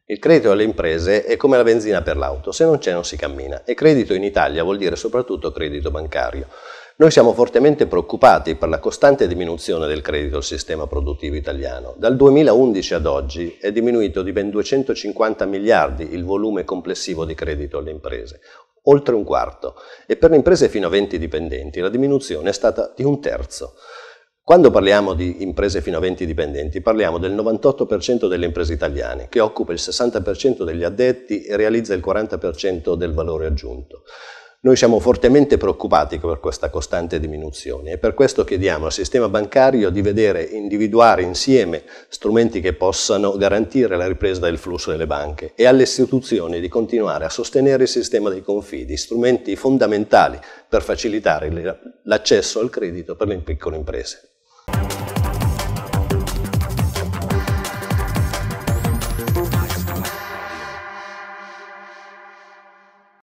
Il credito alle imprese è come la benzina per l'auto, se non c'è non si cammina, e credito in Italia vuol dire soprattutto credito bancario. Noi siamo fortemente preoccupati per la costante diminuzione del credito al sistema produttivo italiano. Dal 2011 ad oggi è diminuito di ben 250 miliardi il volume complessivo di credito alle imprese, oltre un quarto, e per le imprese fino a 20 dipendenti la diminuzione è stata di un terzo. Quando parliamo di imprese fino a 20 dipendenti parliamo del 98% delle imprese italiane, che occupa il 60% degli addetti e realizza il 40% del valore aggiunto. Noi siamo fortemente preoccupati per questa costante diminuzione e per questo chiediamo al sistema bancario di individuare insieme strumenti che possano garantire la ripresa del flusso delle banche e alle istituzioni di continuare a sostenere il sistema dei confidi, strumenti fondamentali per facilitare l'accesso al credito per le piccole imprese.